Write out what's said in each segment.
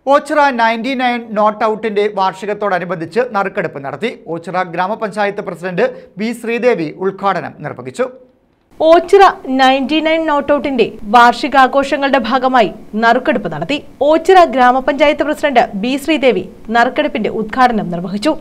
Ochira 99 not ഔട്ടിന്റെ വാർഷികത്തോടനുബന്ധിച്ച് നറുക്കെടുപ്പ് നടത്തി. ഓച്ചിറ ഗ്രാമപഞ്ചായത്ത് പ്രസിഡന്റ് ബി ശ്രീദേവി ഉദ്ഘാടനം നിർവഹിച്ചു. ഓച്ചിറ 99 നോട്ട് ഔട്ടിന്റെ വാർഷികാഘോഷങ്ങളുടെ ഭാഗമായി നറുക്കെടുപ്പ് നടത്തി. ഓച്ചിറ ഗ്രാമപഞ്ചായത്ത് പ്രസിഡന്റ് ബി ശ്രീദേവി നറുക്കെടുപ്പിന്റെ ഉദ്ഘാടനം നിർവഹിച്ചു.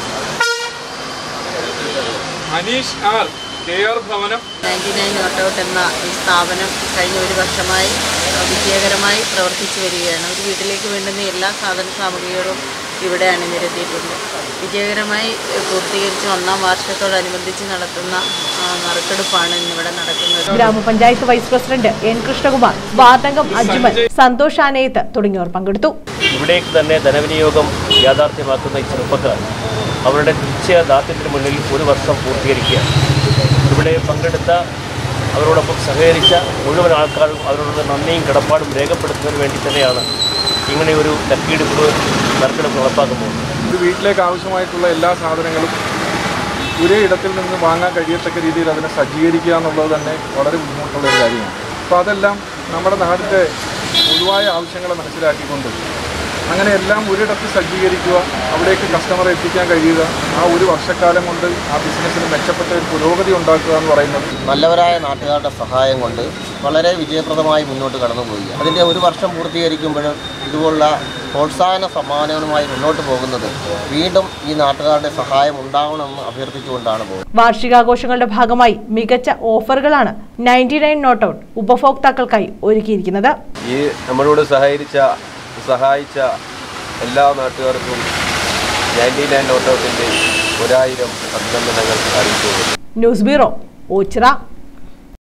ഭവനം 99 നോട്ട് ഔട്ട് എന്ന ഈ സ്ഥാപനം കഴിഞ്ഞ ഒരു വർഷമായി വിജയകരമായി പ്രവർത്തിച്ചു വരികയാണ്. ഒരു വീട്ടിലേക്ക് വേണ്ടുന്ന എല്ലാ സാധന സാമഗ്രികളും ഇവിടെ അണിനിരത്തിയിട്ടുണ്ട്. വിജയകരമായി പൂർത്തീകരിച്ച് 1ാം വാർഷികത്തോടനുബന്ധിച്ച് നടത്തുന്ന നറുക്കെടുപ്പാണ് ഇന്നിവിടെ നടക്കുന്നത്. ഗ്രാമപഞ്ചായത്ത് വൈസ് പ്രസിഡന്റ് എൻ കൃഷ്ണകുമാർ, വാർഡംഗം അജ്മൽ, സന്തോഷ് ആനയത്ത് തുടങ്ങിയവർ പങ്കെടുത്തു. ഇവിടേക്ക് തന്നെ ധനവിനിയോഗം യാഥാർത്ഥ്യമാക്കുന്ന ഈ ചെറുപ്പക്കാർ അവരുടെ നിശ്ചയദാർഢ്യത്തിന് മുന്നിൽ ഒരു വർഷം പൂർത്തീകരിക്കുകയാണ്. ഇവിടെ പങ്കെടുത്ത അവരോടൊപ്പം സഹകരിച്ച മുഴുവൻ ആൾക്കാരും അവരോടുള്ള നന്ദിയും കടപ്പാടും രേഖപ്പെടുത്തുന്നതിന് വേണ്ടി തന്നെയാണ് ഇങ്ങനെ ഒരു നറുക്കെടുപ്പ് നടപ്പാക്കുന്നത്. ഒരു വീട്ടിലേക്ക് ആവശ്യമായിട്ടുള്ള എല്ലാ സാധനങ്ങളും ഒരേ ഇടത്തിൽ നിന്ന് വാങ്ങാൻ കഴിയത്തക്ക രീതിയിൽ അതിനെ സജ്ജീകരിക്കുക എന്നുള്ളത് തന്നെ വളരെ ബുദ്ധിമുട്ടുള്ള ഒരു കാര്യമാണ്. അപ്പോൾ അതെല്ലാം നമ്മുടെ നാടിൻ്റെ പൊതുവായ ആവശ്യങ്ങളെ മനസ്സിലാക്കിക്കൊണ്ട് അങ്ങനെയെല്ലാം ഒരിടത്ത് സജ്ജീകരിക്കുക, അവിടേക്ക് കസ്റ്റമറെ എത്തിക്കാൻ കഴിയുക, ആ ഒരു വർഷക്കാലം കൊണ്ട് ആ ബിസിനസ്സിന് മെച്ചപ്പെട്ട ഒരു പുരോഗതി ഉണ്ടാക്കുക എന്ന് പറയുന്നത് നല്ലവരായ നാട്ടുകാരുടെ സഹായം കൊണ്ട് വളരെ വിജയപ്രദമായി മുന്നോട്ട് കടന്നുപോയി. അതിൻ്റെ ഒരു വർഷം പൂർത്തീകരിക്കുമ്പോൾ ഇതുപോലുള്ള പ്രോത്സാഹന സമ്മാനവുമായി മുന്നോട്ട് പോകുന്നത് വീണ്ടും ഈ നാട്ടുകാരുടെ സഹായം ഉണ്ടാവണമെന്ന് അഭ്യർത്ഥിച്ചുകൊണ്ടാണ് പോകുന്നത്. വാർഷികാഘോഷങ്ങളുടെ ഭാഗമായി മികച്ച ഓഫറുകളാണ് 99 നോട്ട് ഔട്ട് ഉപഭോക്താക്കൾക്കായി ഒരുക്കിയിരിക്കുന്നത്. ഈ നമ്മളോട് സഹായിച്ച എല്ലാ നാട്ടുകാർക്കും 99 നോട്ട് ഔട്ടിൻ്റെ 1000 അഭിനന്ദനങ്ങൾ അറിയിച്ചു. News bureau, Ochira.